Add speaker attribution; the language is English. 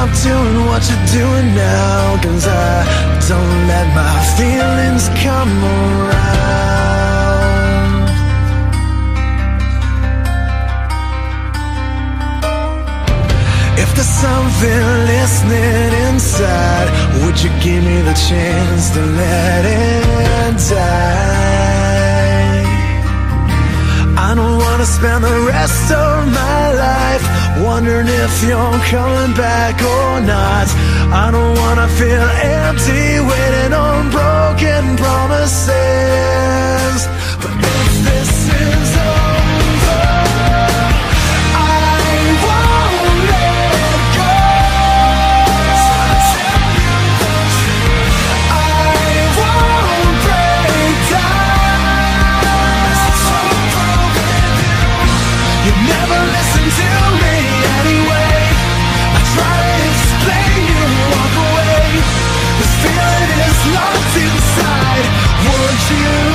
Speaker 1: doing what you're doing now, 'cause I don't let my feelings come around. If there's something listening inside, would you give me the chance to let it die? I don't wanna spend the rest of my life wondering if you're coming back or not. I don't wanna feel empty waiting on broken promises. But if this is over, I won't let go. I won't break down. You never listen to me anyway. I try to explain, you walk away. This feeling is locked inside. Would you